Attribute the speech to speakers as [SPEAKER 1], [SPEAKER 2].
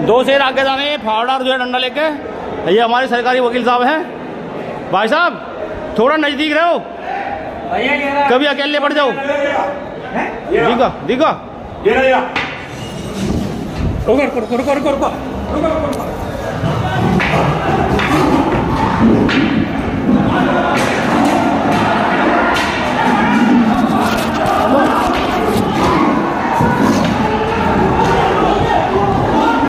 [SPEAKER 1] 2 शेर आगे जाने, फावड़ार जो है डंडा लेके। ये हमारे सरकारी वकील साहब हैं। भाई साहब थोड़ा नजदीक रहो, कभी अकेले पड़ जाओ। दिखा दिखा रुको रुको रुको रुको रुको रुको रुको।